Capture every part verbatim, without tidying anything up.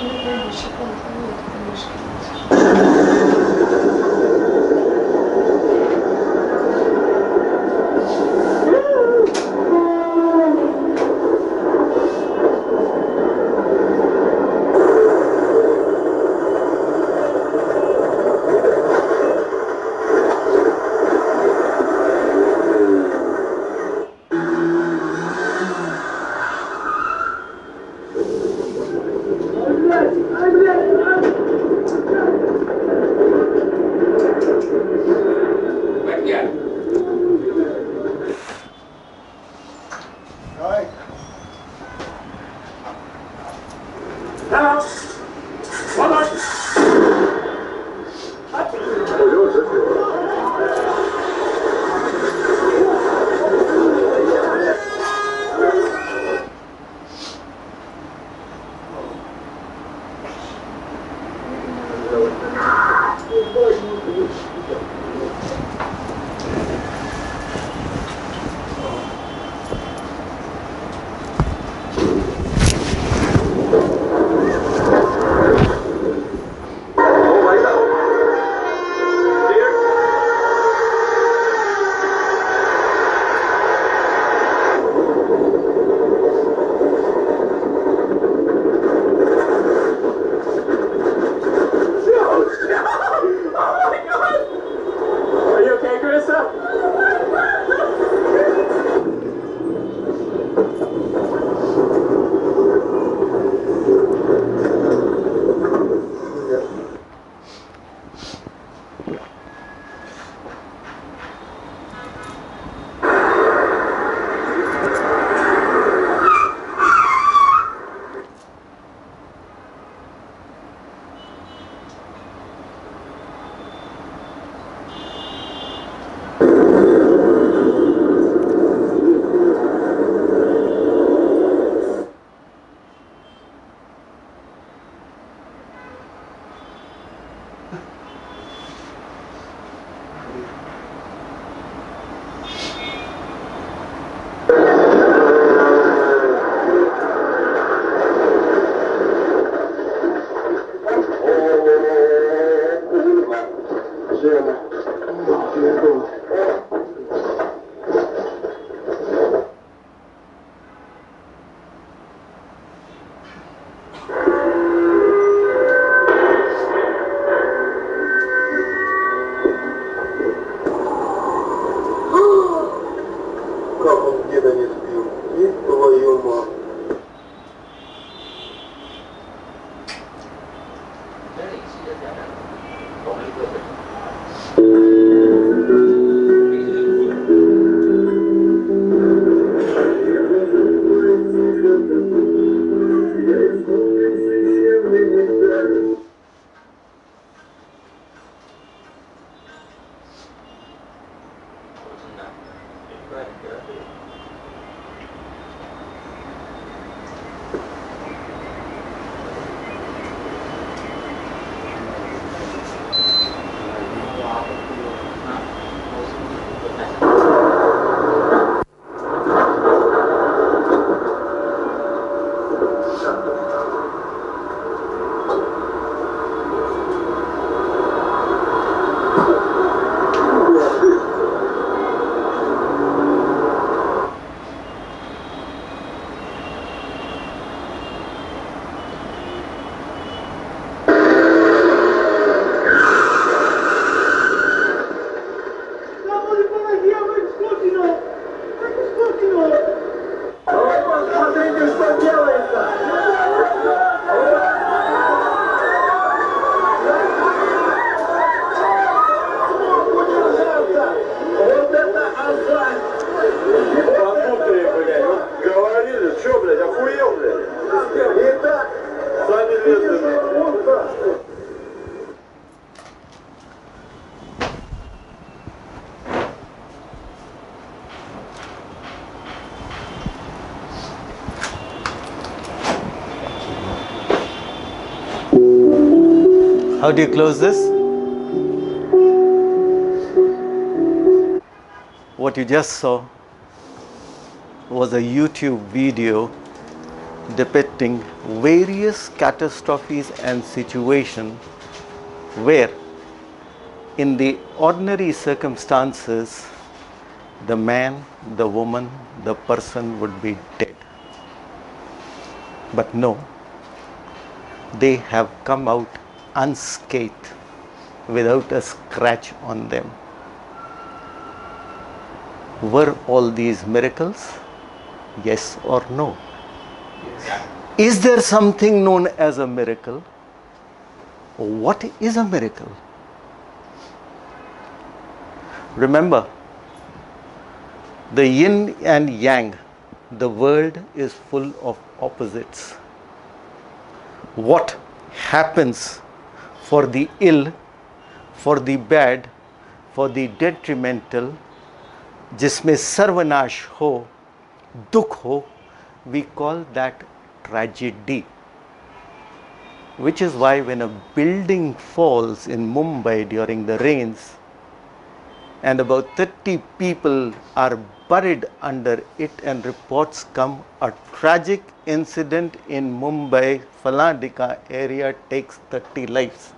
How do you close this? What you just saw was a YouTube video depicting various catastrophes and situations where in the ordinary circumstances the man, the woman, the person would be dead. But no, they have come out unscathed without a scratch on them. Were all these miracles? Yes or no? Yes. Is there something known as a miracle? What is a miracle? Remember, the yin and yang, the world is full of opposites. What happens for the ill, for the bad, for the detrimental, जिसमें सर्वनाश हो, दुख हो, we call that tragedy. Which is why when a building falls in Mumbai during the rains and about thirty people are buried under it and reports come, a tragic incident in Mumbai, Faladika area takes thirty lives.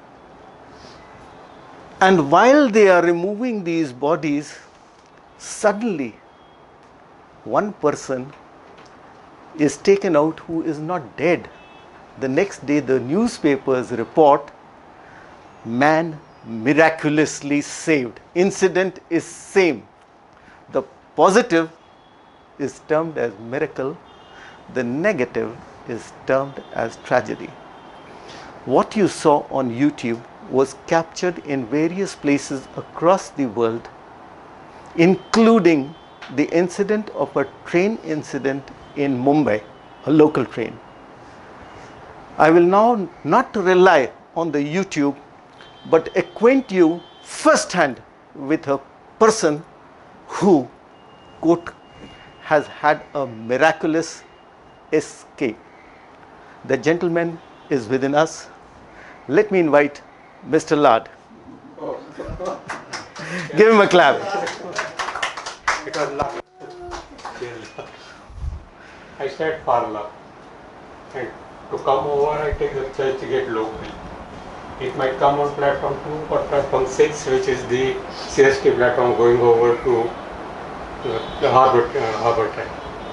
And while they are removing these bodies, suddenly one person is taken out who is not dead. The next day the newspapers report, man miraculously saved. Incident is same. The positive is termed as miracle. The negative is termed as tragedy. What you saw on YouTube was captured in various places across the world, including the incident of a train incident in Mumbai, a local train. I will now not rely on the YouTube, but acquaint you firsthand with a person who, quote, has had a miraculous escape. The gentleman is within us. Let me invite Mister Lad. Oh. Give him a clap. It was luck. I stayed far luck. And to come over, I take the church gate local. It might come on platform two or platform six, which is the C S T platform going over to the harbour, uh, harbour track.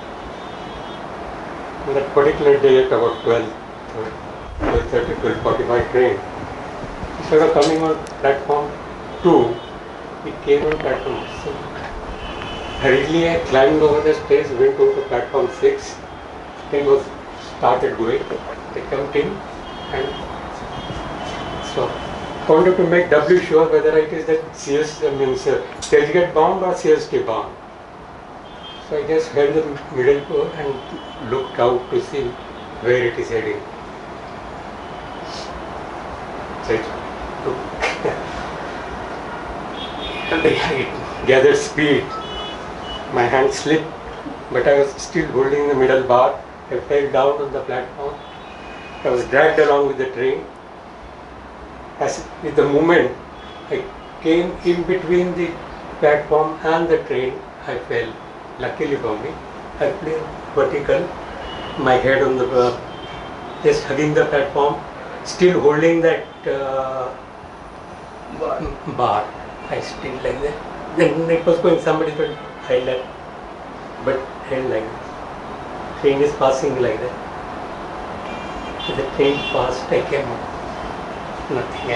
On that particular day at about twelve, twelve thirty, twelve forty-five train, instead of coming on platform two, it came on platform six. Hurriedly I climbed over the stairs, went over to platform six, train was started going, they jumped in and so wanted to make doubly sure whether it is that C S T means uh, tailgate bound or C S T bound. So I just held the middle door and looked out to see where it is heading. So it took it gathered speed. My hand slipped, but I was still holding the middle bar. I fell down on the platform. I was dragged along with the train. As with the movement, I came in between the platform and the train. I fell. Luckily for me, I flew vertical, my head on the uh, just hugging the platform, still holding that uh, bar. bar. I still like that. Then it was going somebody but I left, but held like that. Train is passing like that. When the train passed, I came out. Nothing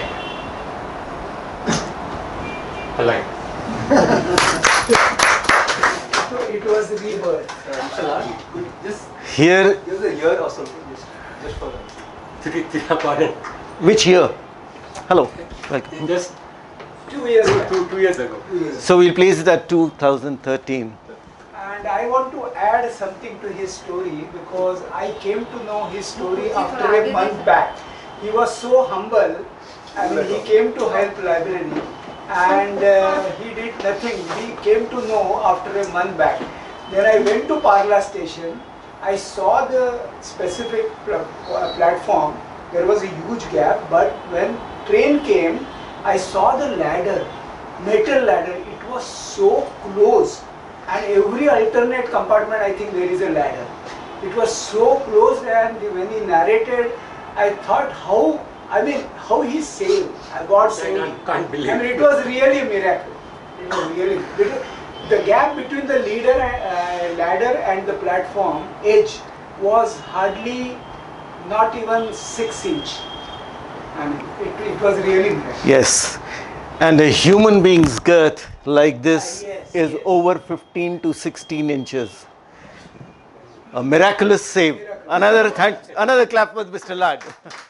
happened. Alive. So it was a rebirth. Uh, just Here, give the year or something, just, just for them. Three, three, pardon. which year? Hello, welcome. Just Two years two, back. two, two years ago. Two years. So we'll place it at two thousand thirteen. And I want to add something to his story because I came to know his story after a month back. He was so humble. I mean, he came to help library and uh, he did nothing. We came to know after a month back. Then I went to Parla station. I saw the specific pl uh, platform. There was a huge gap, but when train came, I saw the ladder, metal ladder. It was so close, and every alternate compartment, I think there is a ladder. It was so close, and when he narrated, I thought how, I mean, how he saved, God saved him. I can't believe I mean, it it. was really a miracle. It was really, because the gap between the leader, uh, ladder and the platform edge was hardly not even six inch. I mean, it, it was really miraculous. Yes. And a human being's girth like this Ah, yes, is yes. over fifteen to sixteen inches. A miraculous save. Miraculous. Another thank, another clap for Mister Lag.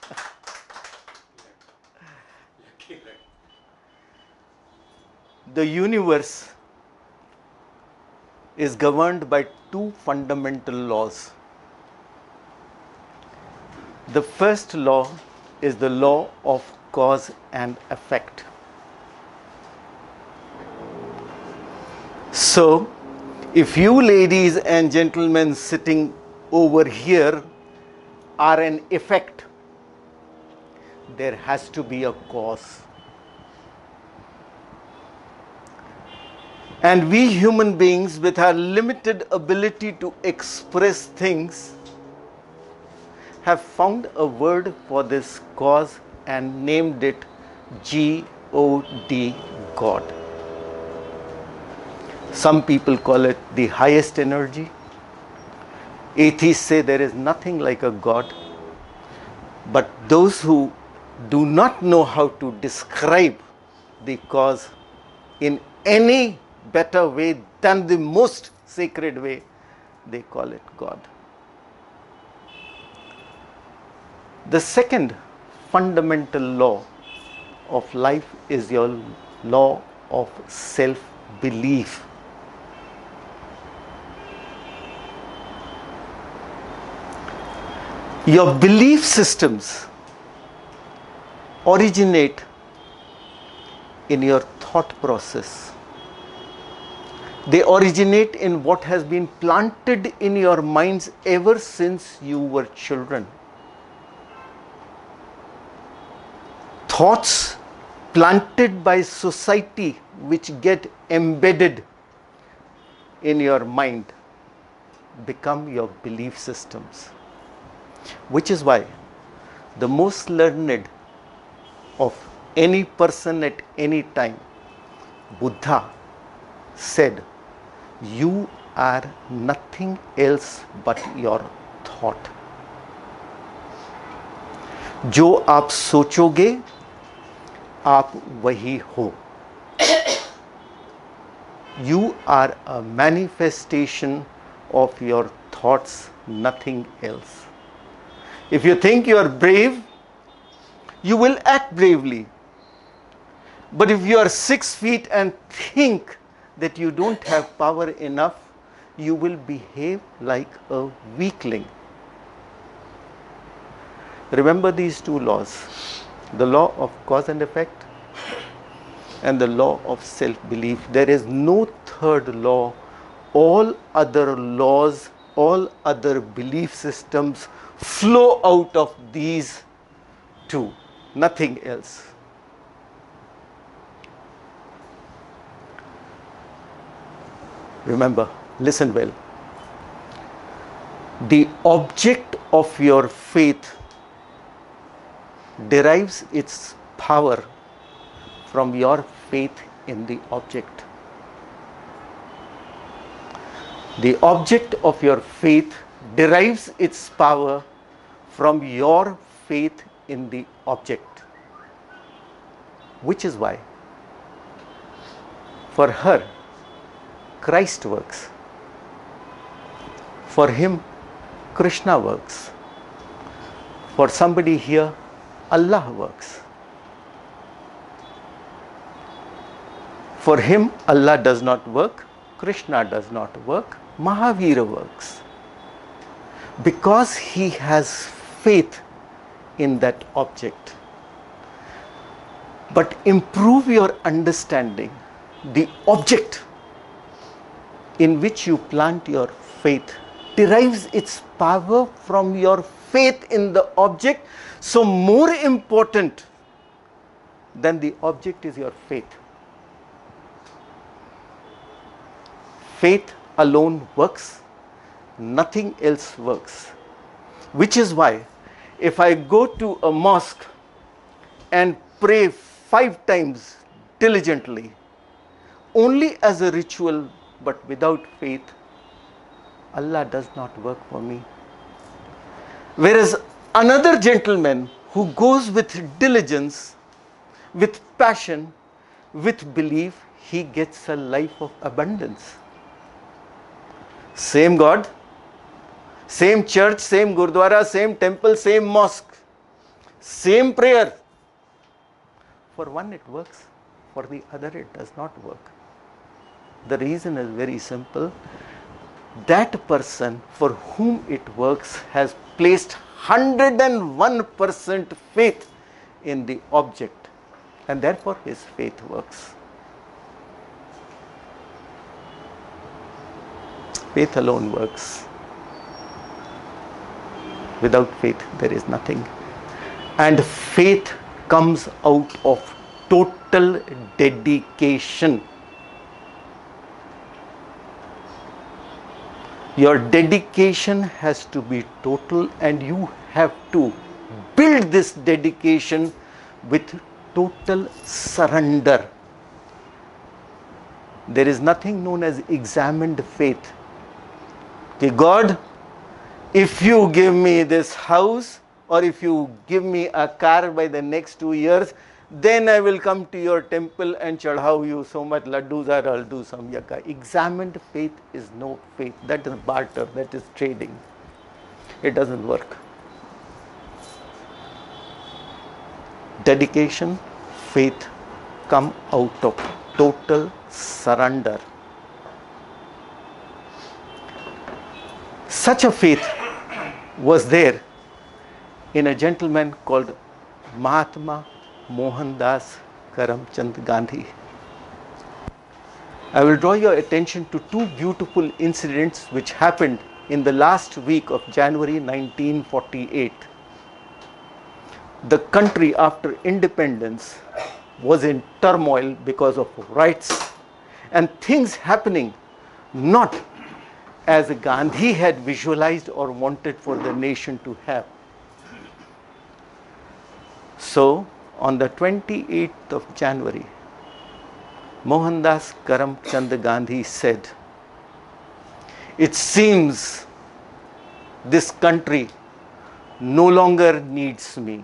The universe is governed by two fundamental laws. The first law is the law of cause and effect. So, if you ladies and gentlemen sitting over here are an effect, there has to be a cause. And we human beings, with our limited ability to express things, have found a word for this cause and named it G O D, God. Some people call it the highest energy. Atheists say there is nothing like a God. But those who do not know how to describe the cause in any better way than the most sacred way, they call it God. The second fundamental law of life is your law of self-belief. Your belief systems originate in your thought process. They originate in what has been planted in your minds ever since you were children. Thoughts planted by society which get embedded in your mind become your belief systems. Which is why the most learned of any person at any time, Buddha, said, you are nothing else but your thought. जो आप सोचोगे आप वही हो. You are a manifestation of your thoughts, nothing else. If you think you are brave, you will act bravely. But if you are six feet and think that you don't have power enough, you will behave like a weakling. Remember these two laws, the law of cause and effect and the law of self-belief. There is no third law. All other laws, all other belief systems flow out of these two, nothing else. Remember, listen well. The object of your faith derives its power from your faith in the object. The object of your faith derives its power from your faith in the object. Which is why, for her, Christ works. For him, Krishna works. For somebody here, Allah works. For him, Allah does not work, Krishna does not work, Mahavira works. Because he has faith in that object. But improve your understanding. The object in which you plant your faith derives its power from your faith in the object. So more important than the object is your faith. Faith alone works. nothing else works. Which is why if I go to a mosque and pray five times diligently, only as a ritual but without faith, Allah does not work for me. Whereas another gentleman who goes with diligence, with passion, with belief, he gets a life of abundance. Same God, same church, same Gurdwara, same temple, same mosque, same prayer. For one it works, for the other it does not work. The reason is very simple. That person for whom it works has placed one hundred and one percent faith in the object, and therefore his faith works. Faith alone works. Without faith there is nothing. And faith comes out of total dedication. Your dedication has to be total, and you have to build this dedication with total surrender. There is nothing known as examined faith. Okay, God, if you give me this house, or if you give me a car by the next two years, then I will come to your temple and chadhau you so much laddus, or I'll do some yaka. Examined faith is no faith. That is barter, that is trading. It doesn't work. Dedication, faith come out of total surrender. Such a faith was there in a gentleman called Mahatma Mohandas Karamchand Gandhi. I will draw your attention to two beautiful incidents which happened in the last week of January nineteen forty-eight. The country after independence was in turmoil because of riots and things happening not as Gandhi had visualized or wanted for the nation to have. So, on the twenty-eighth of January, Mohandas Karamchand Gandhi said, "It seems this country no longer needs me.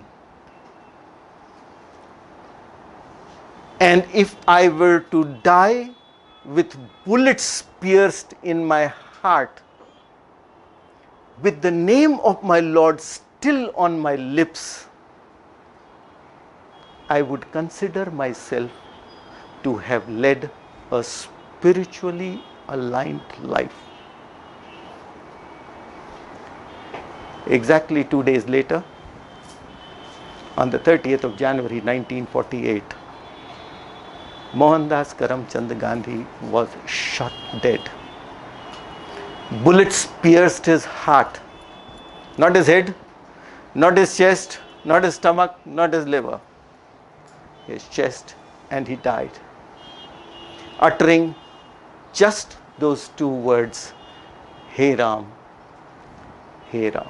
And if I were to die with bullets pierced in my heart, with the name of my Lord still on my lips, I would consider myself to have led a spiritually aligned life." Exactly two days later, on the thirtieth of January nineteen forty-eight, Mohandas Karamchand Gandhi was shot dead. Bullets pierced his heart, not his head, not his chest, not his stomach, not his liver, his chest, and he died, uttering just those two words, "Hey Ram, Hey Ram."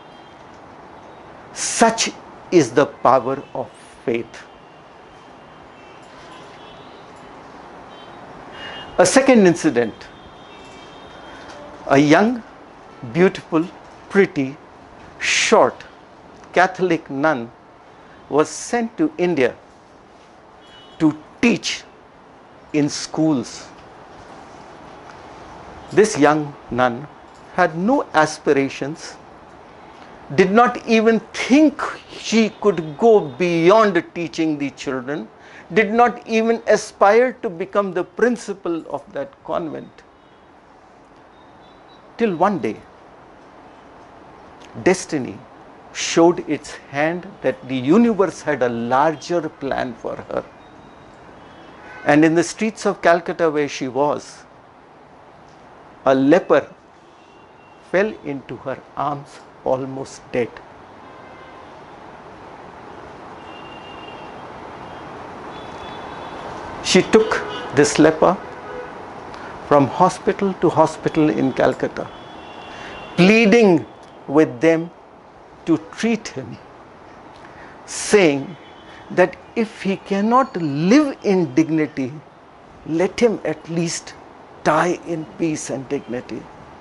Such is the power of faith. A second incident. A young, beautiful, pretty, short Catholic nun was sent to India to teach in schools. This young nun had no aspirations, did not even think she could go beyond teaching the children, did not even aspire to become the principal of that convent. Till one day, destiny showed its hand that the universe had a larger plan for her. And in the streets of Calcutta where she was, a leper fell into her arms almost dead. She took this leper from hospital to hospital in Calcutta, pleading with them to treat him, saying that if he cannot live in dignity, let him at least die in peace and dignity.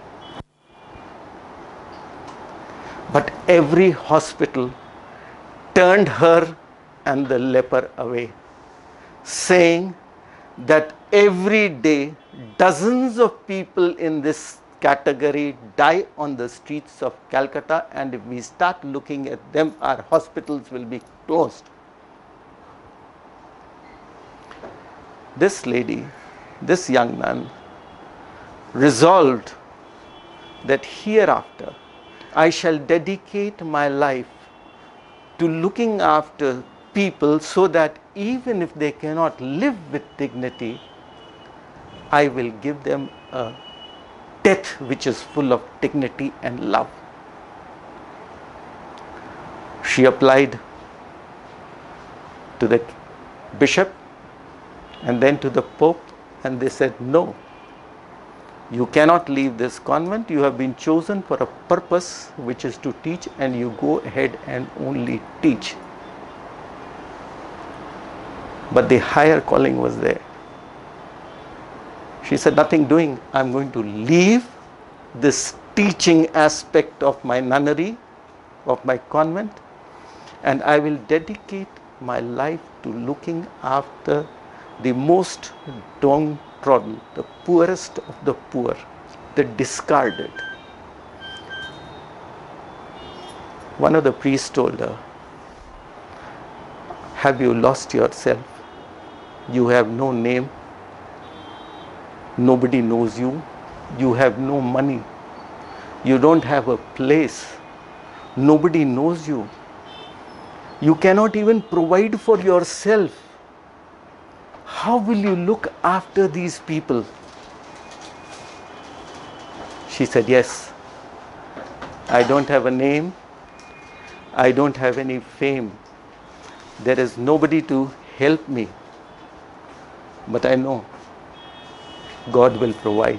But every hospital turned her and the leper away, saying that every day dozens of people in this category die on the streets of Calcutta, and if we start looking at them, our hospitals will be closed. This lady, this young nun, resolved that hereafter I shall dedicate my life to looking after people so that even if they cannot live with dignity, I will give them a death which is full of dignity and love. She applied to the bishop and then to the Pope, and they said, no, you cannot leave this convent. You have been chosen for a purpose which is to teach, and you go ahead and only teach. But the higher calling was there. She said, nothing doing. I'm going to leave this teaching aspect of my nunnery, of my convent, and I will dedicate my life to looking after the most downtrodden, the poorest of the poor, the discarded. One of the priests told her, have you lost yourself? You have no name. Nobody knows you. You have no money. You don't have a place. Nobody knows you. You cannot even provide for yourself. How will you look after these people? She said, yes, I don't have a name. I don't have any fame. There is nobody to help me. But I know God will provide.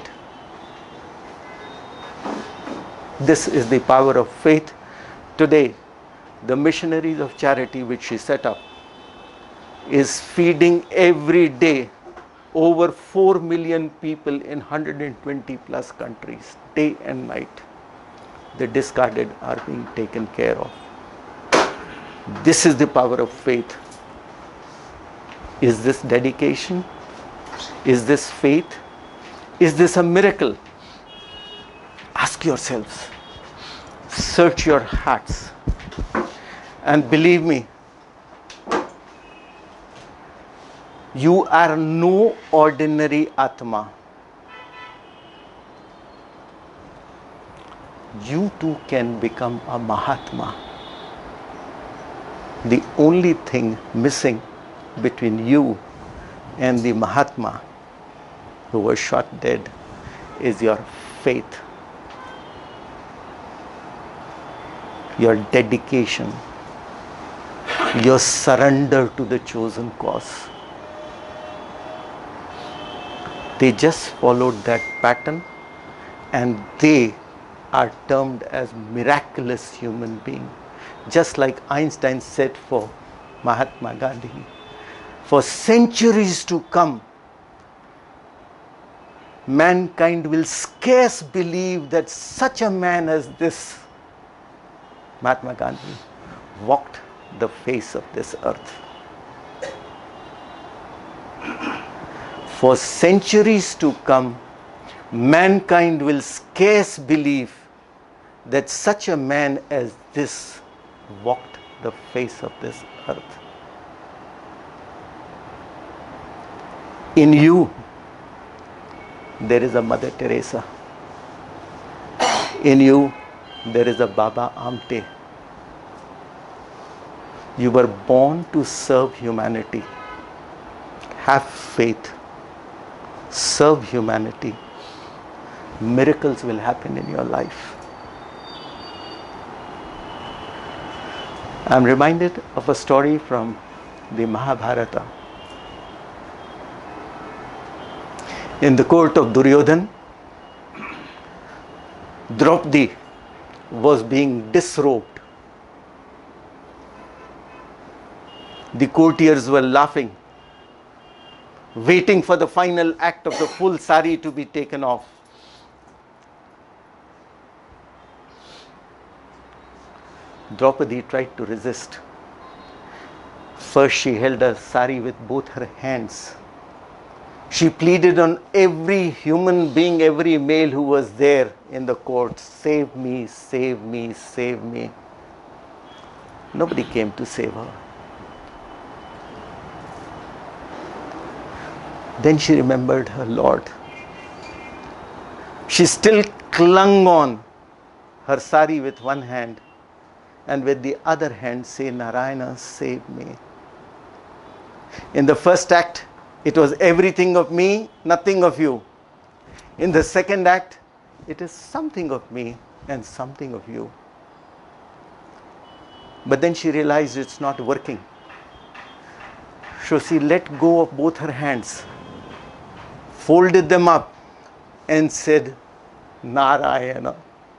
This is the power of faith. Today, the missionaries of charity which she set up is feeding every day over four million people in one hundred twenty plus countries, day and night. The discarded are being taken care of. This is the power of faith. Is this dedication? Is this faith? Is this a miracle? Ask yourselves. Search your hearts. And believe me, you are no ordinary Atma. You too can become a Mahatma. The only thing missing between you and the Mahatma who was shot dead is your faith, your dedication, your surrender to the chosen cause. They just followed that pattern, and they are termed as miraculous human beings. Just like Einstein said for Mahatma Gandhi, for centuries to come, mankind will scarce believe that such a man as this Mahatma Gandhi walked the face of this earth. For centuries to come, mankind will scarce believe that such a man as this walked the face of this earth. In you, there is a Mother Teresa. In you, there is a Baba Amte. You were born to serve humanity. Have faith. Serve humanity. Miracles will happen in your life. I am reminded of a story from the Mahabharata. In the court of Duryodhan, Draupadi was being disrobed. The courtiers were laughing, waiting for the final act of the full sari to be taken off. Draupadi tried to resist. First she held her sari with both her hands. She pleaded on every human being, every male who was there in the court, save me, save me, save me. Nobody came to save her. Then she remembered her Lord. She still clung on her sari with one hand and with the other hand say, Narayana, save me. In the first act, it was everything of me, nothing of you. In the second act, it is something of me and something of you. But then she realized it's not working. So she let go of both her hands, folded them up and said, Narayana.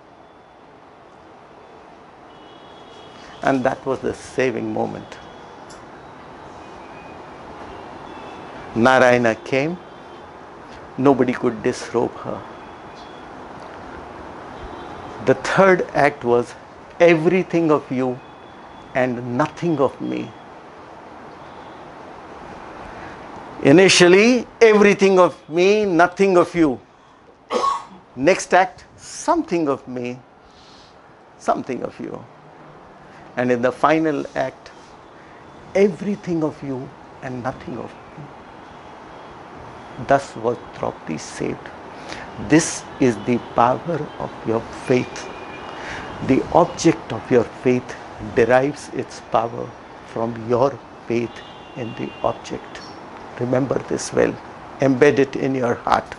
And that was the saving moment. Narayana came, nobody could disrobe her. The third act was everything of you and nothing of me. Initially, everything of me, nothing of you. Next act, something of me, something of you. And in the final act, everything of you and nothing of me. Thus was Draupadi saved. This is the power of your faith. The object of your faith derives its power from your faith in the object. Remember this well. Embed it in your heart.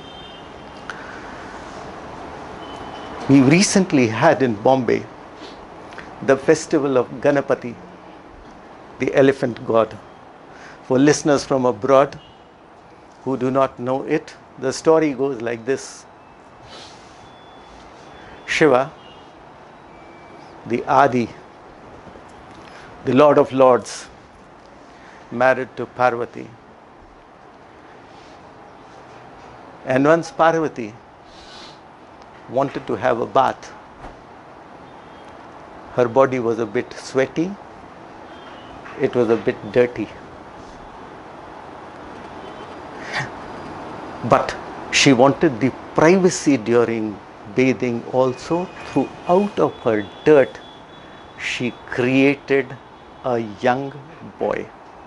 We recently had in Bombay the festival of Ganapati, the elephant god. For listeners from abroad who do not know it, the story goes like this. Shiva, the Adi, the Lord of Lords, married to Parvati. And once Parvati wanted to have a bath. Her body was a bit sweaty, it was a bit dirty. But she wanted the privacy during bathing also. Throughout of her dirt, she created a young boy.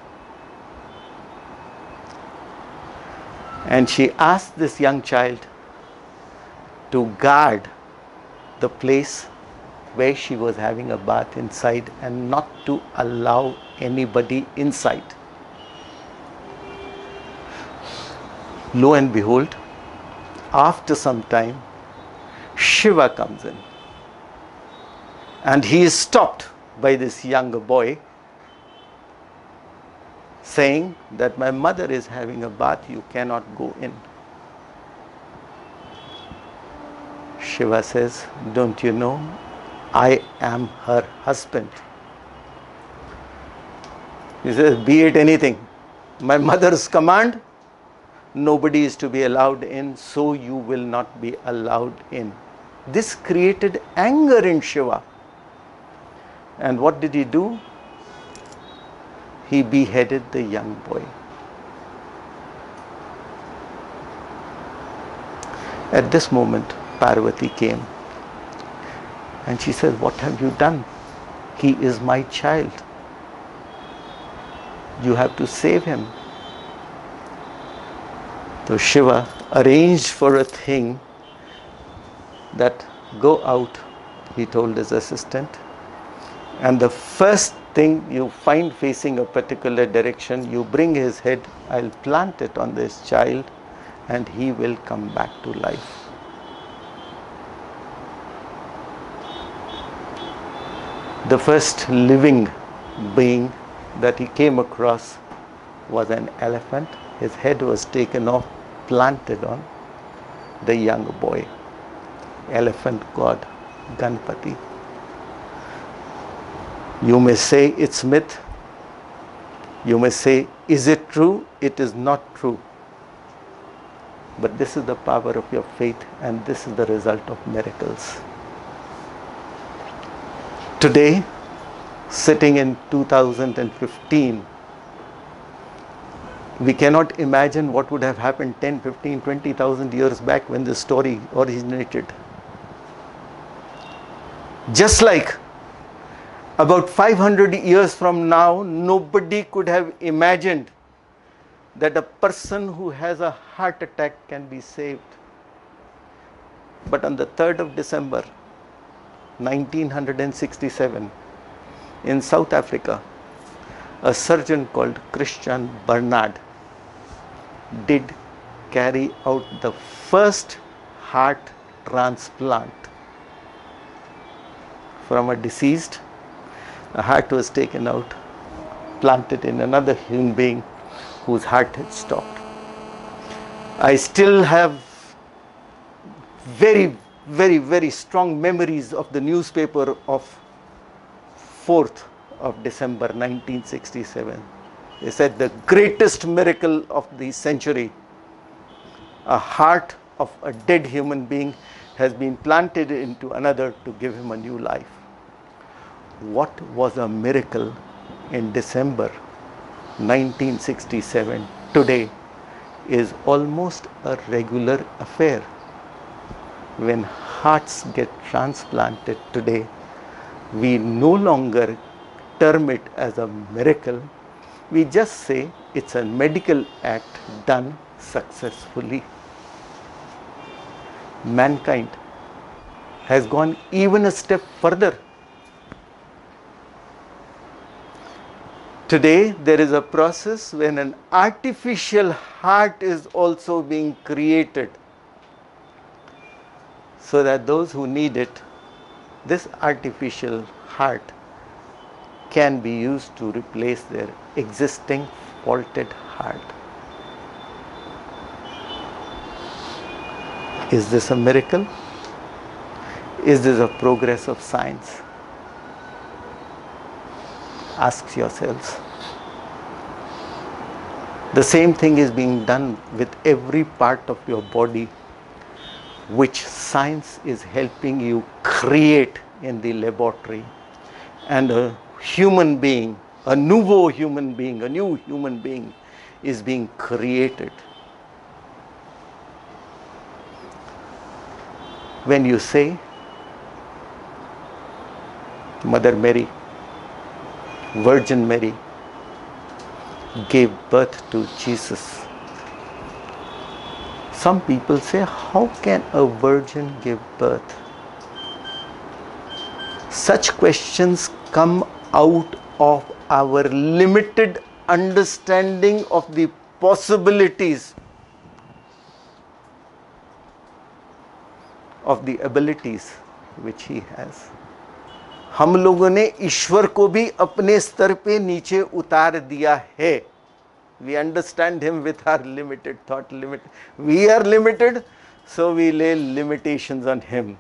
And she asked this young child to guard the place where she was having a bath inside and not to allow anybody inside. Lo and behold, after some time, Shiva comes in. And he is stopped by this younger boy, saying that my mother is having a bath, you cannot go in. Shiva says, don't you know, I am her husband. He says, be it anything, my mother's command, nobody is to be allowed in, so you will not be allowed in. This created anger in Shiva. And what did he do? He beheaded the young boy. At this moment, Parvati came and she said, what have you done? He is my child. You have to save him. So Shiva arranged for a thing that go out, he told his assistant, and the first thing you find facing a particular direction, you bring his head, I'll plant it on this child and he will come back to life. The first living being that he came across was an elephant. His head was taken off, planted on the young boy, elephant god. Ganpati. You may say it's myth. You may say, is it true? It is not true. But this is the power of your faith, and this is the result of miracles. Today, sitting in two thousand fifteen, we cannot imagine what would have happened ten, fifteen, twenty thousand years back when this story originated. Just like about five hundred years from now, nobody could have imagined that a person who has a heart attack can be saved. But on the third of December, nineteen sixty-seven, in South Africa, a surgeon called Christian Barnard did carry out the first heart transplant. From a deceased, a heart was taken out, planted in another human being whose heart had stopped. I still have very, very, very strong memories of the newspaper of fourth of December nineteen sixty-seven. They said the greatest miracle of the century, a heart of a dead human being has been planted into another to give him a new life. What was a miracle in December nineteen sixty-seven today is almost a regular affair. When hearts get transplanted today, we no longer term it as a miracle. We just say it's a medical act done successfully. Mankind has gone even a step further. Today, there is a process when an artificial heart is also being created, so that those who need it, this artificial heart can be used to replace their existing faulted heart. Is this a miracle? Is this a progress of science? Ask yourselves. The same thing is being done with every part of your body, which science is helping you create in the laboratory. And a human being, a nouveau human being, a new human being is being created. When you say, Mother Mary, Virgin Mary, gave birth to Jesus, some people say, how can a virgin give birth? Such questions come out of our limited understanding of the possibilities of the abilities which he has. हम लोगों ने ईश्वर को भी अपने स्तर पे नीचे उतार दिया है. We understand him with our limited thought limit. We are limited, so we lay limitations on him.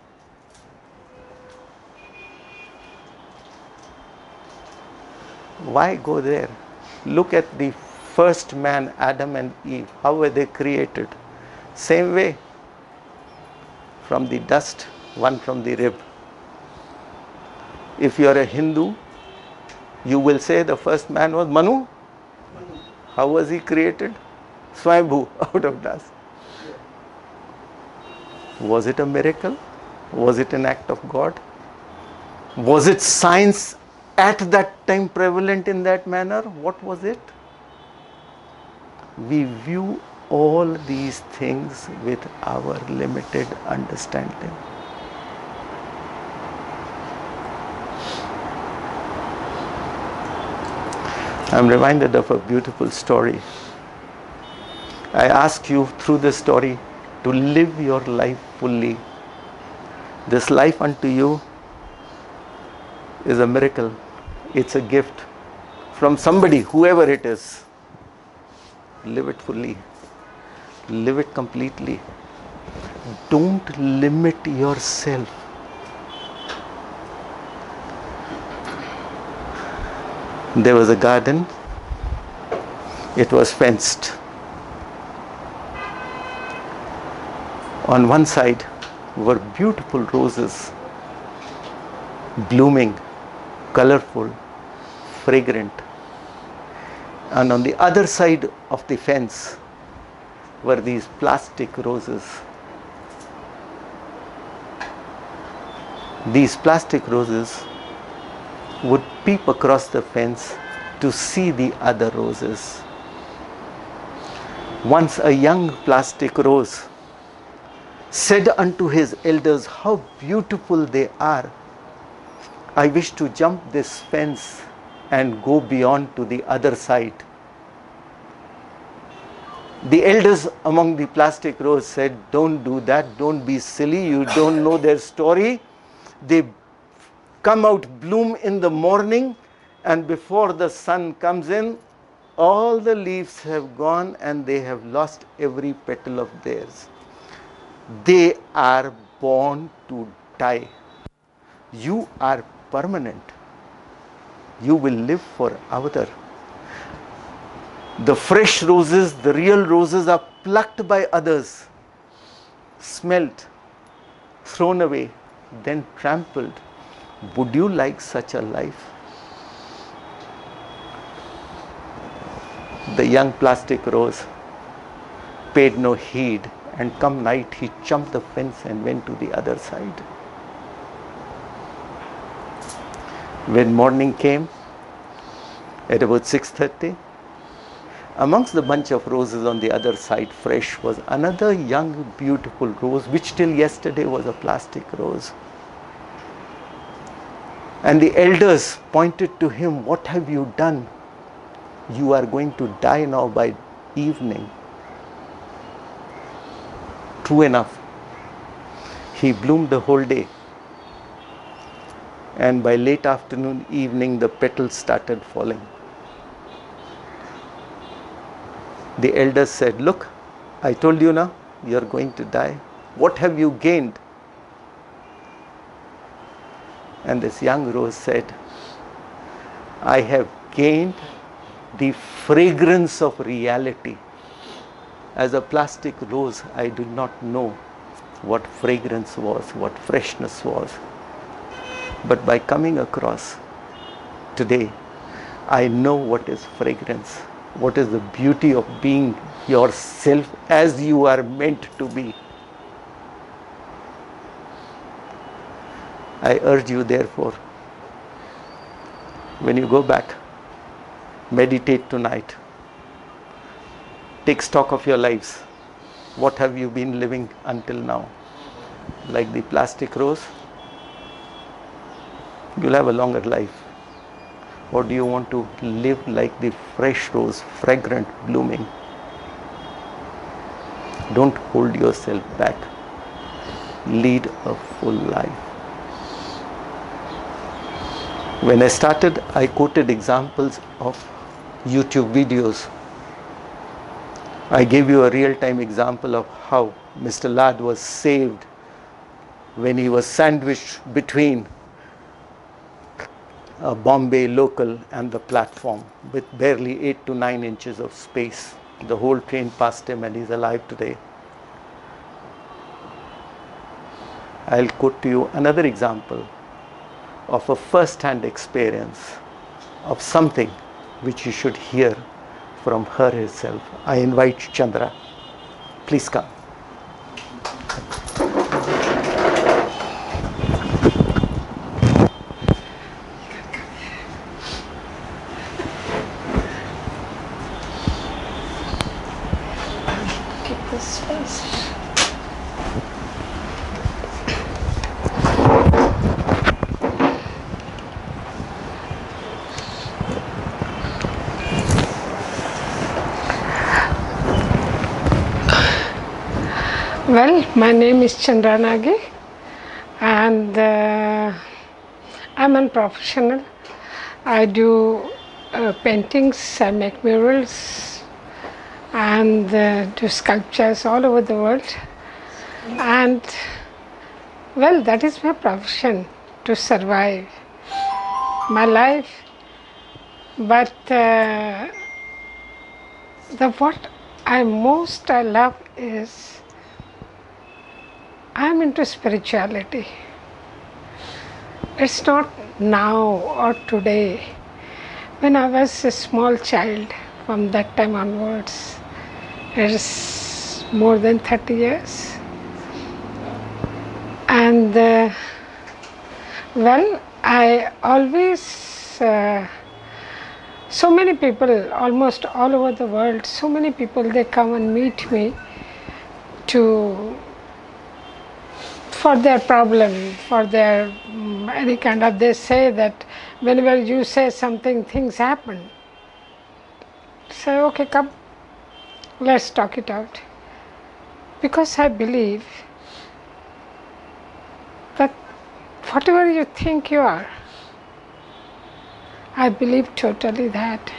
Why go there? Look at the first man, Adam and Eve. How were they created? Same way. From the dust, one from the rib. If you are a Hindu, you will say the first man was Manu. How was he created? Swayambhu, out of dust. Was it a miracle? Was it an act of God? Was it science at that time prevalent in that manner? What was it? We view all these things with our limited understanding. I'm reminded of a beautiful story. I ask you through this story to live your life fully. This life unto you is a miracle. It's a gift from somebody, whoever it is. Live it fully. Live it completely. Don't limit yourself. There was a garden. It was fenced. On one side were beautiful roses, blooming, colorful, fragrant. And on the other side of the fence were these plastic roses. These plastic roses would peep across the fence to see the other roses. Once a young plastic rose said unto his elders, "How beautiful they are! I wish to jump this fence and go beyond to the other side." The elders among the plastic rose said, "Don't do that, don't be silly, you don't know their story. They come out, bloom in the morning, and before the sun comes in, all the leaves have gone and they have lost every petal of theirs. They are born to die. You are permanent. You will live forever. The fresh roses, the real roses, are plucked by others, smelt, thrown away, then trampled. Would you like such a life?" The young plastic rose paid no heed, and come night he jumped the fence and went to the other side. When morning came, at about six thirty, amongst the bunch of roses on the other side, fresh, was another young, beautiful rose, which till yesterday was a plastic rose. And the elders pointed to him, "What have you done? You are going to die now by evening." True enough, he bloomed the whole day. And by late afternoon, evening, the petals started falling. The elders said, "Look, I told you now, you are going to die. What have you gained?" And this young rose said, "I have gained the fragrance of reality. As a plastic rose, I did not know what fragrance was, what freshness was. But by coming across today, I know what is fragrance, what is the beauty of being yourself as you are meant to be." I urge you, therefore, when you go back, meditate tonight. Take stock of your lives. What have you been living until now? Like the plastic rose? You'll have a longer life. Or do you want to live like the fresh rose, fragrant, blooming? Don't hold yourself back. Lead a full life. When I started, I quoted examples of YouTube videos. I gave you a real-time example of how Mister Lad was saved when he was sandwiched between a Bombay local and the platform with barely eight to nine inches of space. The whole train passed him and he's alive today. I'll quote to you another example of a first-hand experience of something which you should hear from her herself. I invite Chandra. Please come. Keep this first. Well, my name is Chandra Nagi, and uh, I'm a professional. I do uh, paintings, I make murals, and uh, do sculptures all over the world. And well, that is my profession, to survive. My life But uh, the what I most I love is I'm into spirituality. It's not now or today. When I was a small child, from that time onwards, it's more than thirty years. And uh, well, I always, uh, so many people, almost all over the world, so many people, they come and meet me to, for their problem, for their um, any kind of, they say that whenever you say something, things happen. Say, okay, come, let's talk it out. Because I believe that whatever you think you are, I believe totally that.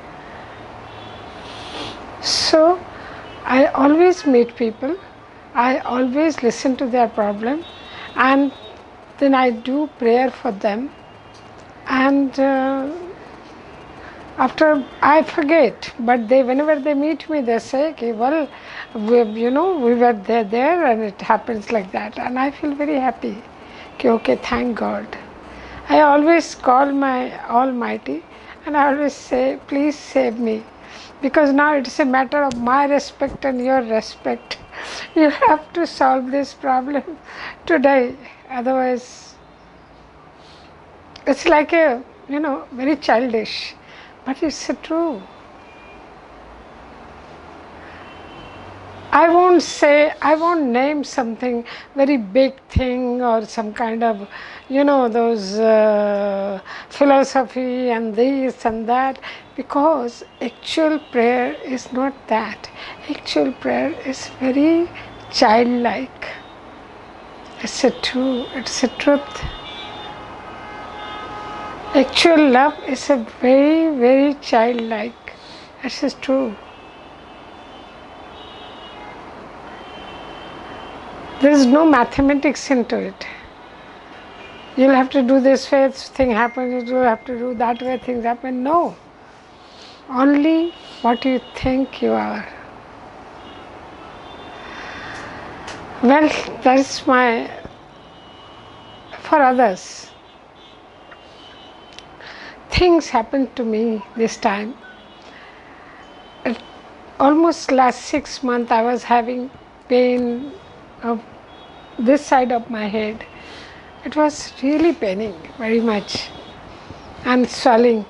So I always meet people, I always listen to their problem, and then I do prayer for them, and uh, after I forget, but they, whenever they meet me, they say, okay, well, we, you know, we were there, there, and it happens like that, and I feel very happy. Okay, okay, thank God. I always call my Almighty, and I always say, please save me, because now it's a matter of my respect and your respect. You have to solve this problem today, otherwise it's like a, you know, very childish, but it's true. I won't say, I won't name something very big thing or some kind of, you know, those uh, philosophy and this and that, because actual prayer is not that. Actual prayer is very childlike. It's a true, it's a truth. Actual love is a very, very childlike. This is true. There is no mathematics into it. You'll have to do this way, thing happens, you'll have to do that way, things happen. No. Only what you think you are. Well, that's my, for others. Things happened to me this time. It, almost last six months I was having pain of this side of my head. It was really paining very much and swelling.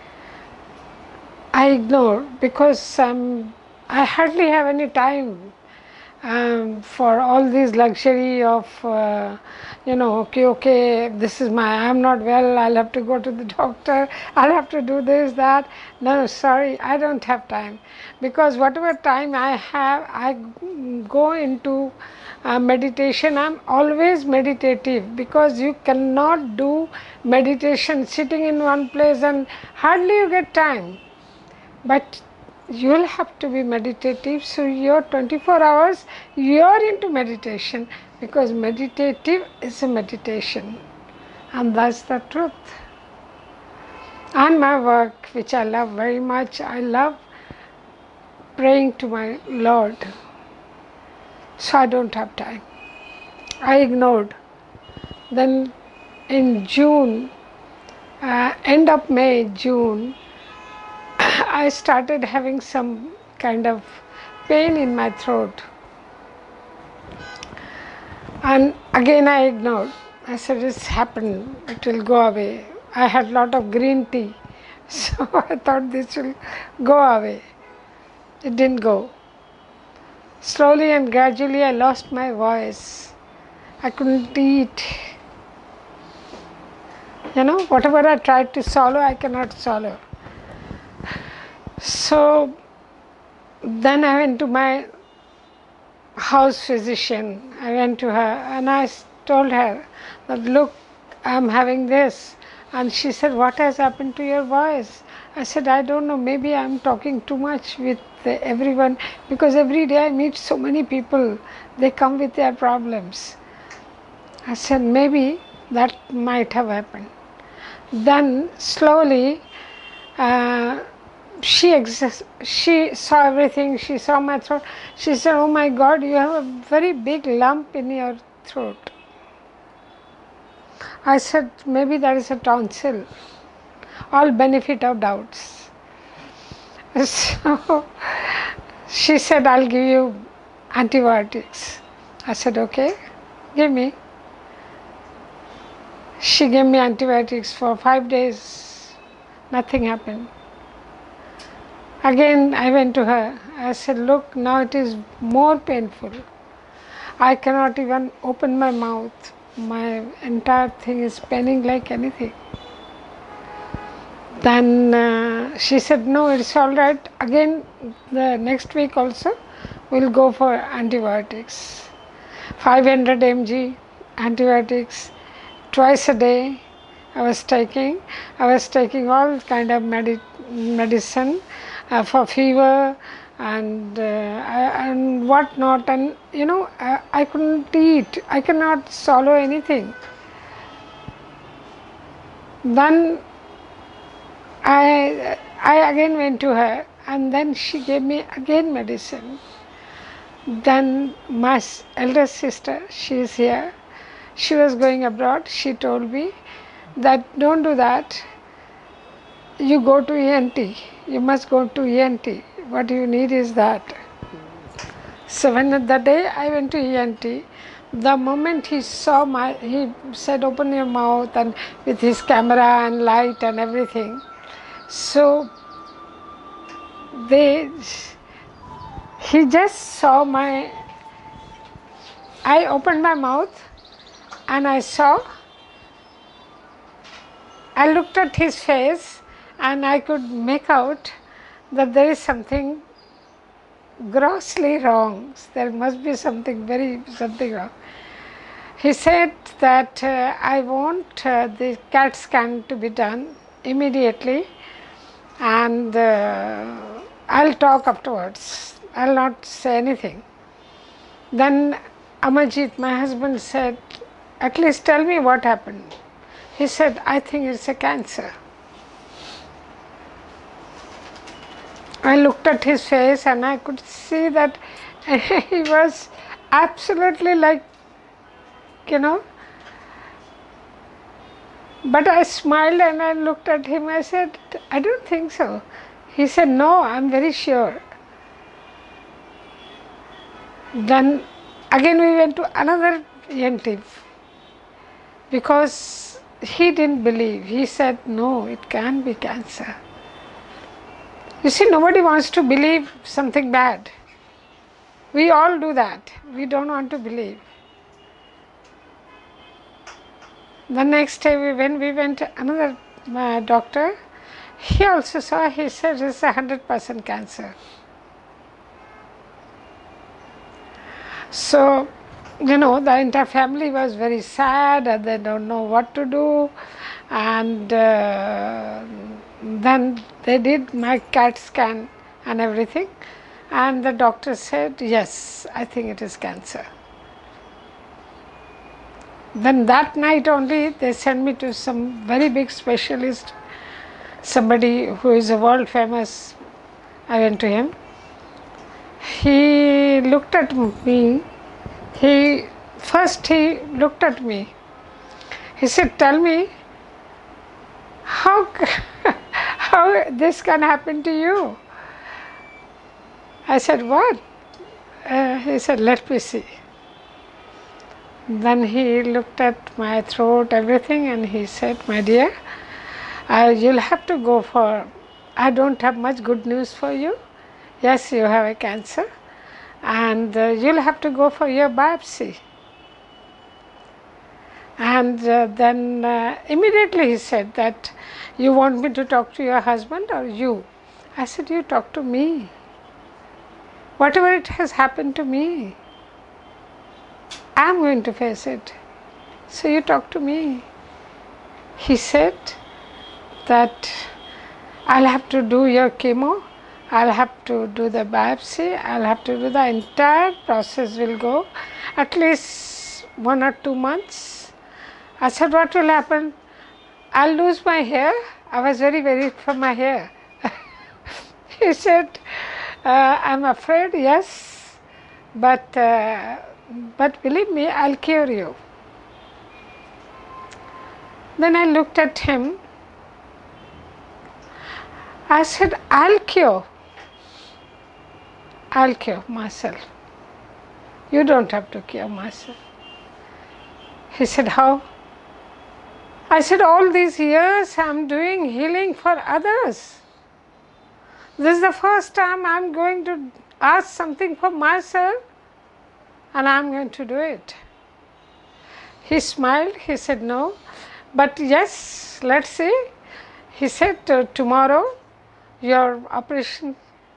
I ignored because um, I hardly have any time um, for all this luxury of, uh, you know, okay, okay, this is my, I'm not well, I'll have to go to the doctor, I'll have to do this, that. No, sorry, I don't have time. Because whatever time I have, I go into uh, meditation. I'm always meditative, because you cannot do meditation sitting in one place and hardly you get time. But you'll have to be meditative, so your twenty-four hours you're into meditation, because meditative is a meditation, and that's the truth. And my work, which I love very much, I love praying to my Lord, so I don't have time. I ignored. Then in June, uh, end of May, June, I started having some kind of pain in my throat, and again I ignored. I said, it's happened, it will go away. I had lot of green tea, so I thought this will go away. It didn't go. Slowly and gradually I lost my voice. I couldn't eat. You know, whatever I tried to swallow, I cannot swallow. So then I went to my house physician. I went to her and I told her that, look, I'm having this. And she said, what has happened to your voice? I said, I don't know, maybe I'm talking too much with everyone, because every day I meet so many people, they come with their problems. I said, maybe that might have happened. Then slowly Uh, she exists. She saw everything. She saw my throat. She said, "Oh my God, you have a very big lump in your throat." I said, "Maybe that is a tonsil." All benefit of doubts. So she said, "I'll give you antibiotics." I said, "Okay, give me." She gave me antibiotics for five days. Nothing happened. Again, I went to her. I said, "Look, now it is more painful. I cannot even open my mouth. My entire thing is paining like anything." Then uh, she said, "No, it's all right." Again, the next week also, we'll go for antibiotics. five hundred milligrams antibiotics twice a day. I was taking. I was taking all kind of medi- medicine uh, for fever and uh, and what not. And you know, I, I couldn't eat. I cannot swallow anything. Then I I again went to her, and then she gave me again medicine. Then my elder sister, she is here. She was going abroad. She told me that don't do that. You go to E N T. You must go to E N T. What you need is that. So when the day I went to E N T, the moment he saw my, he said, "Open your mouth," and with his camera and light and everything. So they, he just saw my, I opened my mouth and I saw, I looked at his face and I could make out that there is something grossly wrong. There must be something very, something wrong. He said that uh, I want uh, the CAT scan to be done immediately, and uh, I'll talk afterwards. I'll not say anything. Then Amarjit, my husband, said, "At least tell me what happened." He said, "I think it's a cancer." I looked at his face and I could see that he was absolutely like, you know. But I smiled and I looked at him. I said, "I don't think so." He said, "No, I'm very sure." Then again we went to another E N T because he didn't believe. He said, "No, it can be cancer." You see, nobody wants to believe something bad. We all do that. We don't want to believe. The next day we, when we went to another uh, doctor, he also saw, he said it's a one hundred percent cancer. So, you know, the entire family was very sad and they don't know what to do. And uh, then they did my CAT scan and everything. And the doctor said, "Yes, I think it is cancer." Then that night only they sent me to some very big specialist, somebody who is a world famous. I went to him. He looked at me. He first he looked at me. He said, "Tell me, how how this can happen to you?" I said, "What?" Uh, he said, "Let me see." Then he looked at my throat, everything, and he said, "My dear, uh, you'll have to go for, I don't have much good news for you. Yes, you have a cancer, and uh, you'll have to go for your biopsy." And uh, then uh, immediately he said that, "You want me to talk to your husband or you?" I said, "You talk to me. Whatever it has happened to me, I am going to face it. So you talk to me." He said that, "I'll have to do your chemo, I'll have to do the biopsy, I'll have to do the entire process will go at least one or two months. I said, "What will happen? I'll lose my hair, I was very worried for my hair. He said, uh, I'm afraid, yes, but, uh, but believe me, I'll cure you. Then I looked at him. I said, I'll cure. I'll cure myself. You don't have to cure myself. He said, how? I said, all these years I'm doing healing for others. This is the first time I'm going to ask something for myself, and I'm going to do it. He smiled. He said, no, but yes, let's see. He said, uh, tomorrow your operation.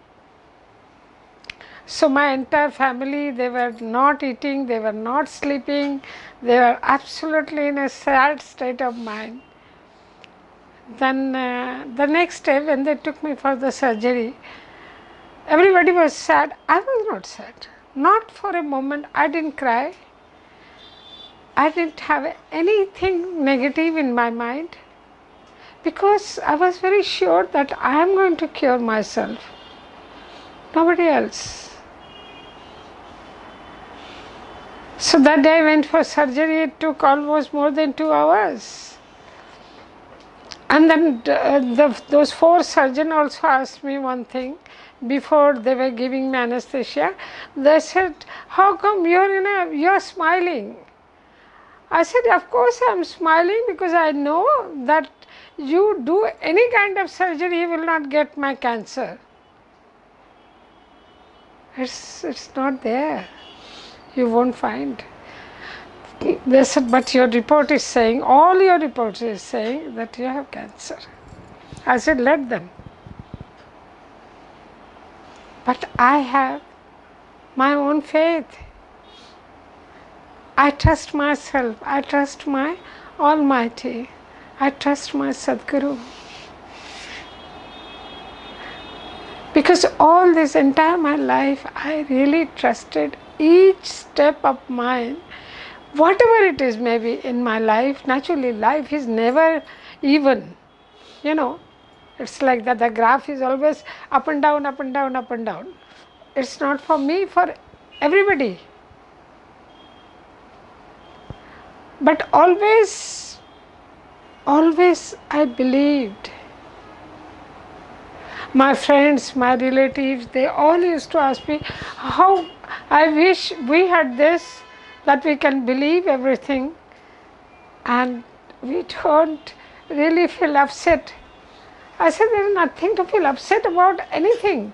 So my entire family, they were not eating, they were not sleeping, they were absolutely in a sad state of mind. Then uh, the next day when they took me for the surgery, everybody was sad. I was not sad. Not for a moment. I didn't cry. I didn't have anything negative in my mind, because I was very sure that I am going to cure myself, nobody else. So that day I went for surgery. It took almost more than two hours. And then uh, the, those four surgeons also asked me one thing before they were giving me anesthesia. They said, how come you're, in a, you're smiling? I said, of course I'm smiling, because I know that you do any kind of surgery, you will not get my cancer. It's, it's not there. You won't find. They said, but your report is saying, all your reports is saying that you have cancer. I said, let them. But I have my own faith. I trust myself. I trust my Almighty. I trust my Sadguru. Because all this entire my life, I really trusted each step of mine. Whatever it is maybe in my life, naturally life is never even. You know, it's like that the graph is always up and down, up and down, up and down. It's not for me, for everybody. But always, always I believed. My friends, my relatives, they all used to ask me, how I wish we had this, that we can believe everything and we don't really feel upset. I said, there is nothing to feel upset about anything.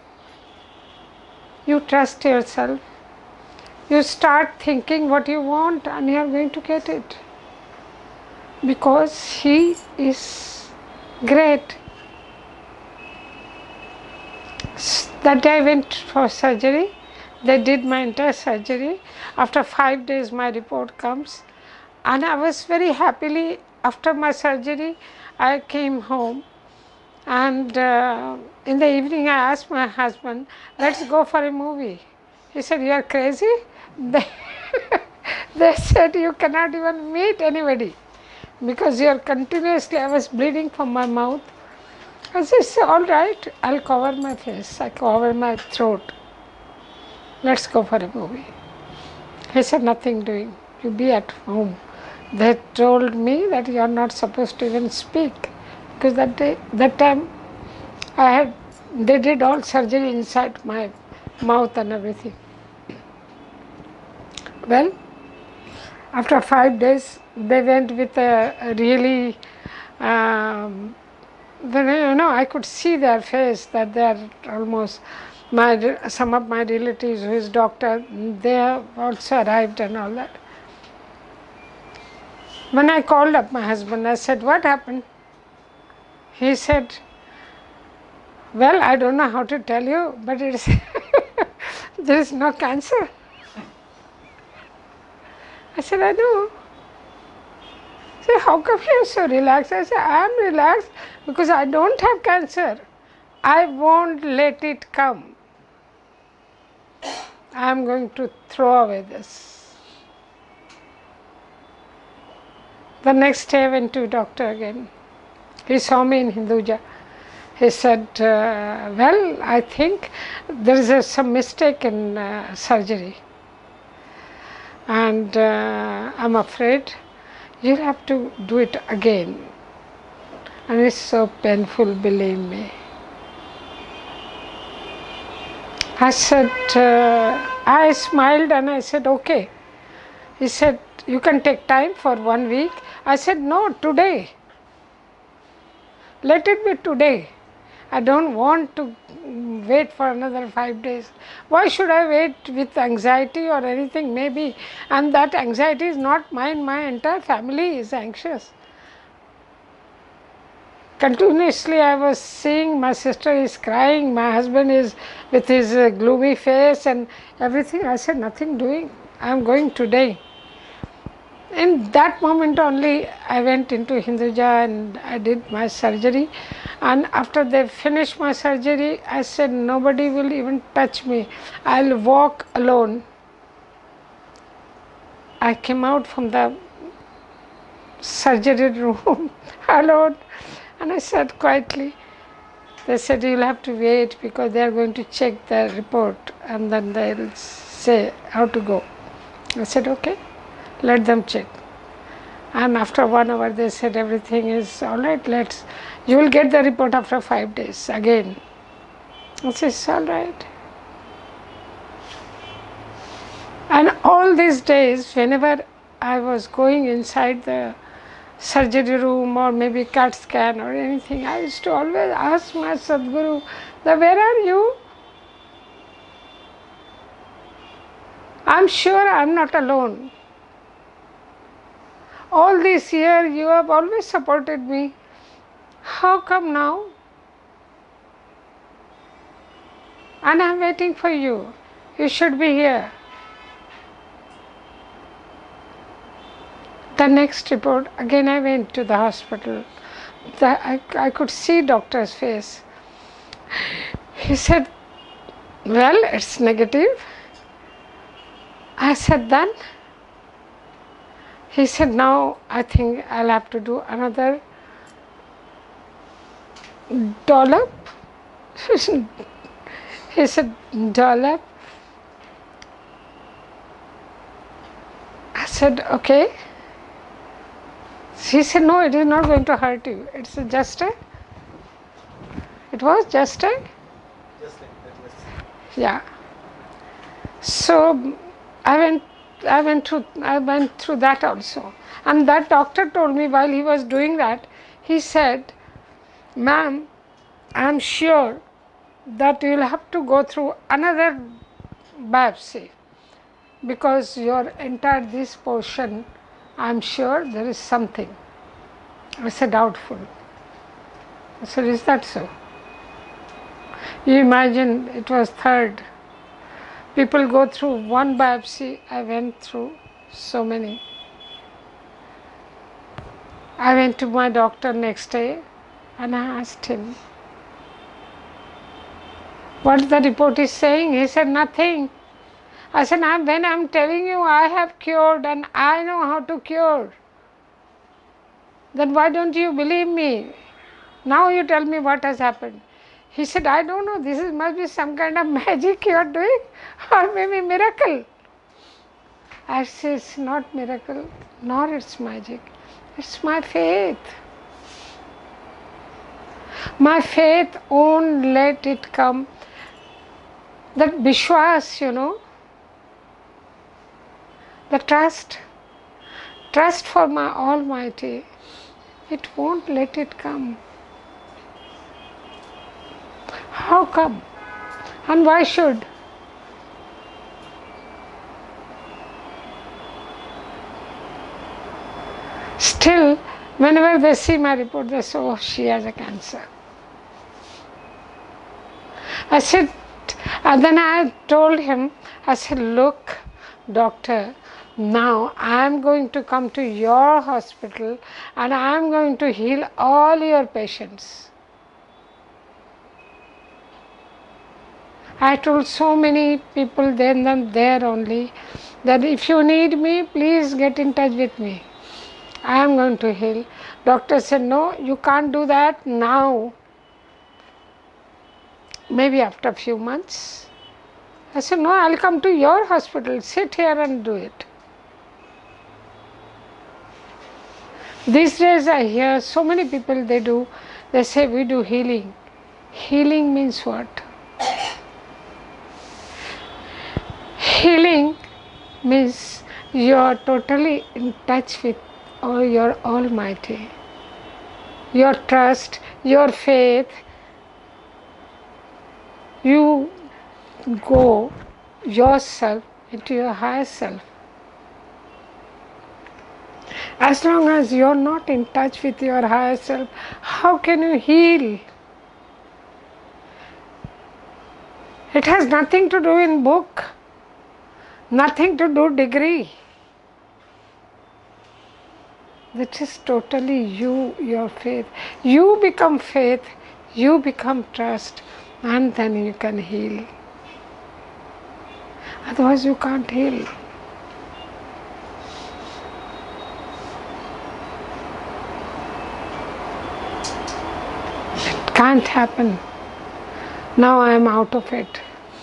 You trust yourself. You start thinking what you want and you are going to get it. Because He is great. That day I went for surgery. They did my entire surgery. After five days my report comes. And I was very happily, after my surgery, I came home. And uh, in the evening I asked my husband, let's go for a movie. He said, you are crazy? They, they said, you cannot even meet anybody because you are continuously, I was bleeding from my mouth. I said, all right, I'll cover my face, I cover my throat. Let's go for a movie. He said, nothing doing, you be at home. They told me that you are not supposed to even speak, because that day, that time I had, they did all surgery inside my mouth and everything. Well, after five days, they went with a, a really, um, then, you know, I could see their face that they are almost, my, some of my relatives who is doctor, they have also arrived and all that. When I called up my husband, I said, what happened? He said, well, I don't know how to tell you, but it's there is no cancer. I said, I know. He said, how come you are so relaxed? I said, I am relaxed because I don't have cancer. I won't let it come. I am going to throw away this. The next day I went to doctor again. He saw me in Hinduja. He said, uh, well, I think there is a, some mistake in uh, surgery, and uh, I'm afraid you'll have to do it again. And it's so painful, believe me. I said, uh, I smiled and I said, okay. He said, you can take time for one week. I said, no, today. Let it be today. I don't want to wait for another five days. Why should I wait with anxiety or anything? Maybe. And that anxiety is not mine. My entire family is anxious. Continuously I was seeing my sister is crying, my husband is with his uh, gloomy face and everything. I said, nothing doing. I am going today. In that moment only I went into Hinduja and I did my surgery, and after they finished my surgery I said, nobody will even touch me, I'll walk alone. I came out from the surgery room alone, and I said quietly, they said, you'll have to wait because they are going to check the report and then they'll say how to go. I said, okay, let them check. And after one hour they said, everything is all right, let's, you will get the report after five days again. I said, it's all right. And all these days, whenever I was going inside the surgery room or maybe C A T scan or anything, I used to always ask my Sadguru, that where are you? I'm sure I'm not alone. All these years you have always supported me. How come now? And I'm waiting for you. You should be here. The next report, again I went to the hospital. The, I, I could see doctor's face. He said, well, it's negative. I said, then? He said, now I think I'll have to do another dollop. He said, dollop. I said, okay. He said, no, it is not going to hurt you. It's just a, it was just a, Just like that, yes. yeah. So I went, I went through, I went through that also. And that doctor told me while he was doing that, he said, ma'am, I am sure that you will have to go through another biopsy because your entire this portion, I am sure there is something. I said, doubtful. I said, is that so? You imagine it was third. People go through one biopsy, I went through so many. I went to my doctor next day and I asked him, what the report is saying? He said, nothing. I said, when I am telling you I have cured and I know how to cure, then why don't you believe me? Now you tell me what has happened. He said, I don't know, this is, must be some kind of magic you are doing or maybe miracle. I said, it's not miracle, nor it's magic. It's my faith. My faith won't let it come. That Vishwas, you know, the trust, trust for my Almighty, it won't let it come. How come? And why should? Still, whenever they see my report, they say, oh, she has a cancer. I said, and then I told him, I said, look, doctor, now I am going to come to your hospital and I am going to heal all your patients. I told so many people then and there only that if you need me, please get in touch with me. I am going to heal. Doctor said, no, you can't do that now. Maybe after a few months. I said, no, I'll come to your hospital. Sit here and do it. These days I hear so many people, they do, they say we do healing. Healing means what? Healing means you are totally in touch with your Almighty. Your trust, your faith, you go yourself into your higher self. As long as you are not in touch with your higher self, how can you heal? It has nothing to do in book, nothing to do degree. That is totally you, your faith. You become faith, you become trust, and then you can heal. Otherwise you can't heal. It can't happen. Now I am out of it.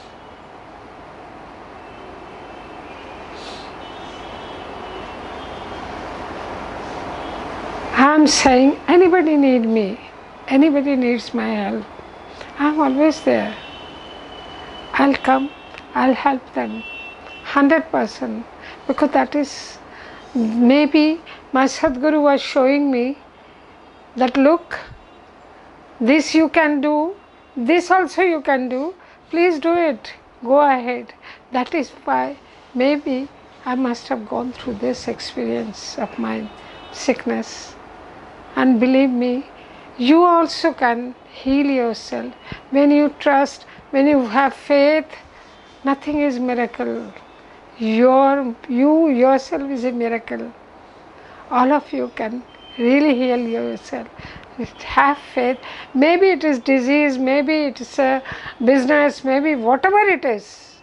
I am saying, anybody need me, anybody needs my help, I am always there. I'll come, I'll help them, one hundred percent, because that is, maybe my Sadguru was showing me that look, this you can do, this also you can do, please do it, go ahead. That is why maybe I must have gone through this experience of my sickness. And believe me, you also can heal yourself. When you trust, when you have faith, nothing is miracle. Your, you yourself is a miracle. All of you can really heal yourself. Have faith. Maybe it is disease, maybe it is a business, maybe whatever it is.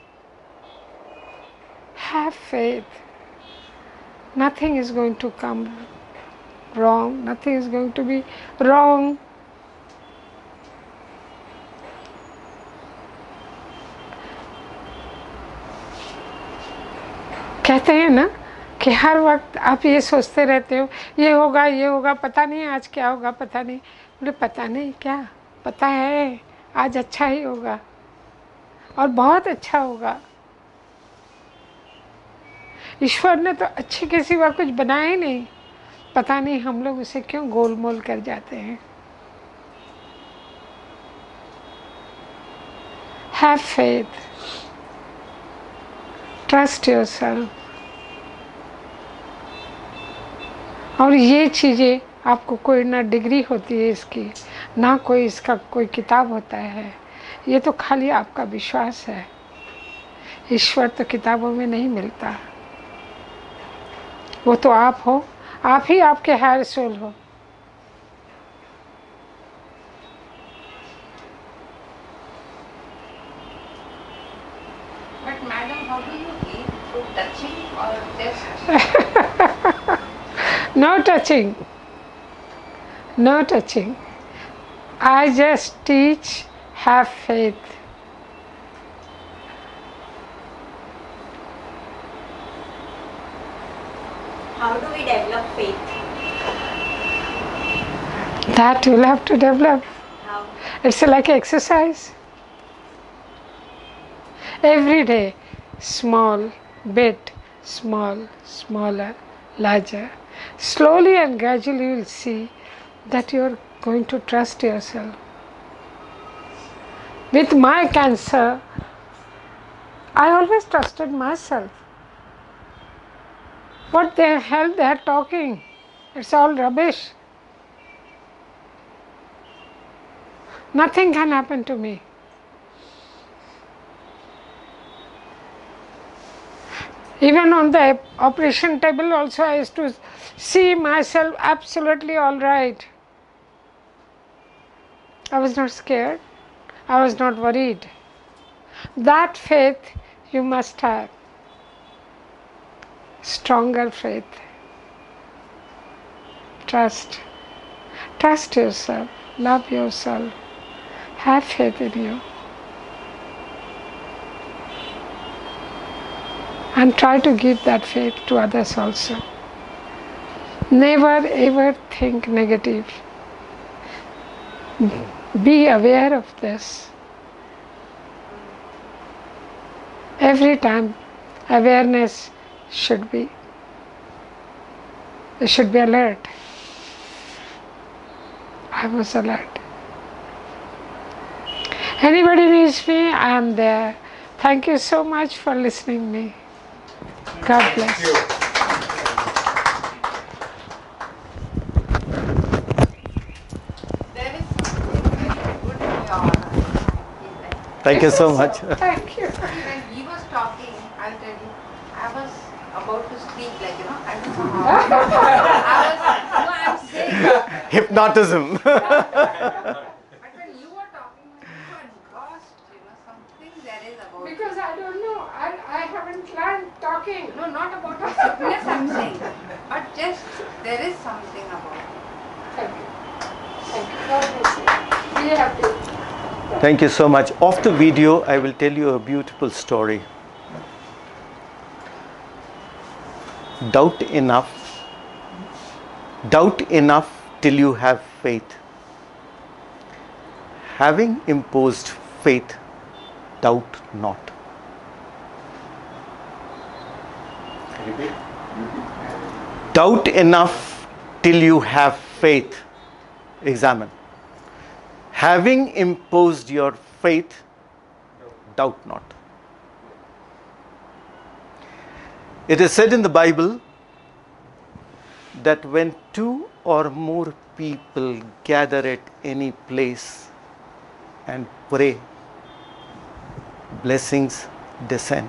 Have faith. Nothing is going to come wrong. Nothing is going to be wrong. कहते हैं ना कि हर वक्त आप ये सोचते रहते हो, ये होगा ये होगा, पता नहीं आज क्या होगा, पता नहीं. बोले पता नहीं क्या, पता है आज अच्छा ही होगा और बहुत अच्छा होगा. ईश्वर ने तो अच्छे के सिवा कुछ बनाया ही नहीं. पता नहीं हम लोग उसे क्यों गोलमोल कर जाते हैं. Have faith. Trust yourself. और ये चीज़ें आपको कोई ना डिग्री होती है इसकी, ना कोई इसका कोई किताब होता है. ये तो खाली आपका विश्वास है. ईश्वर तो किताबों में नहीं मिलता. वो तो आप हो, आप ही आपके हायर सोल हो. But madam, how do you heal? Through touching or just? No touching. No touching. I just teach, have faith. How do we develop faith? That you'll have to develop. How? It's like exercise. Every day, small bit, small, smaller, larger. Slowly and gradually you will see that you are going to trust yourself. With my cancer, I always trusted myself. What the hell they are talking? It's all rubbish. Nothing can happen to me. Even on the operation table also I used to see myself absolutely all right. I was not scared. I was not worried. That faith you must have. Stronger faith. trust. Trust yourself, love yourself, have faith in you. And try to give that faith to others also. Never ever think negative. Be aware of this. Every time awareness should be. You should be alert. I was alert. Anybody needs me, I am there. Thank you so much for listening to me. God bless. Thank you. There is something very good in your life. Thank you so much. Thank you. When he was talking, I'll tell you, I was about to speak, like, you know, I don't know how. I was, no, I'm saying. Hypnotism. But when you were talking, you were engrossed, you know, something there is about. Because I don't know, I, I haven't learned talking. No, not about the sickness, I'm saying. But just, there is something about it. Thank you. Thank you. God bless you. Be happy. Thank you so much. Off the video, I will tell you a beautiful story. Doubt enough. Doubt enough till you have faith. Having imposed faith, doubt not. Repeat. Doubt enough till you have faith. Examine. Having imposed your faith, doubt not. It is said in the Bible that when two or more people gather at any place and pray, blessings descend.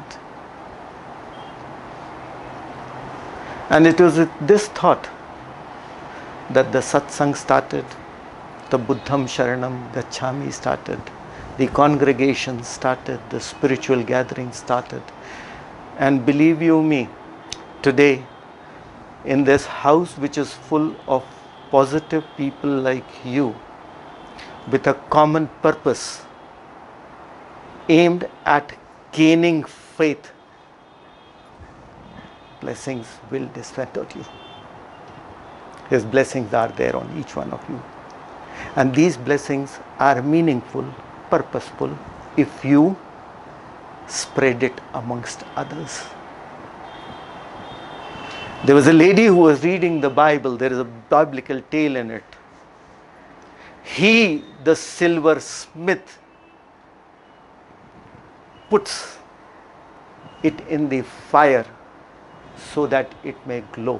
And it was with this thought that the satsang started, the Buddham Sharanam Gacchami started, the congregation started, the spiritual gathering started. And believe you me, today in this house which is full of positive people like you, with a common purpose aimed at gaining faith, blessings will descend on you. His blessings are there on each one of you. And these blessings are meaningful, purposeful, if you spread it amongst others. There was a lady who was reading the Bible. There is a biblical tale in it. He, the silversmith, puts it in the fire so that it may glow.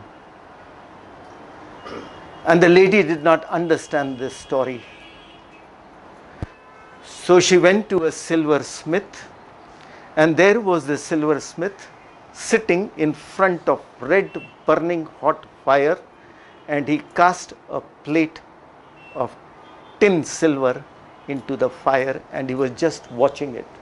And the lady did not understand this story. So she went to a silversmith, and there was the silversmith sitting in front of red burning hot fire, and he cast a plate of tin silver into the fire, and he was just watching it.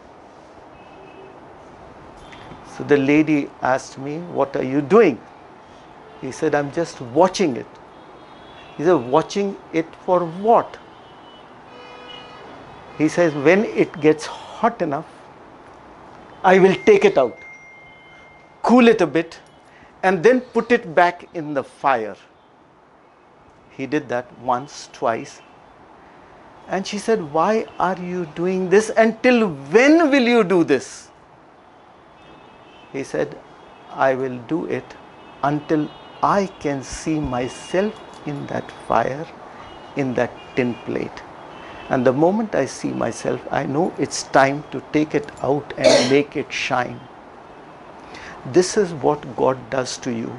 So the lady asked me, "What are you doing?" He said, "I'm just watching it." He said, "Watching it for what?" He says, "When it gets hot enough, I will take it out, cool it a bit, and then put it back in the fire." He did that once, twice. And she said, "Why are you doing this? And till when will you do this?" He said, "I will do it until I can see myself in that fire, in that tin plate. And the moment I see myself, I know it's time to take it out and make it shine." This is what God does to you.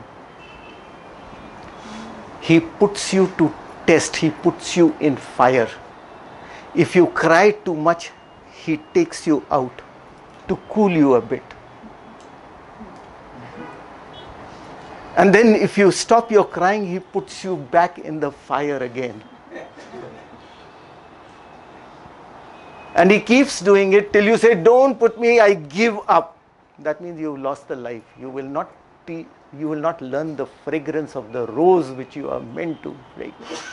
He puts you to test. He puts you in fire. If you cry too much, He takes you out to cool you a bit. And then if you stop your crying, He puts you back in the fire again. And He keeps doing it till you say, "Don't put me, I give up." That means you've lost the life. You will not te- you will not learn the fragrance of the rose which you are meant to break.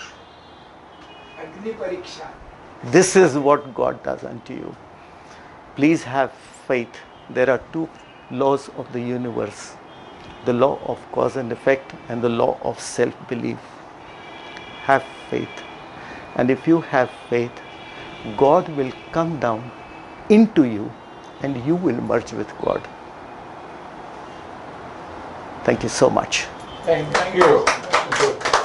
Agni Pariksha. This is what God does unto you. Please have faith. There are two laws of the universe, the law of cause and effect and the law of self-belief. Have faith. And if you have faith, God will come down into you and you will merge with God. Thank you so much. Thank you. Good.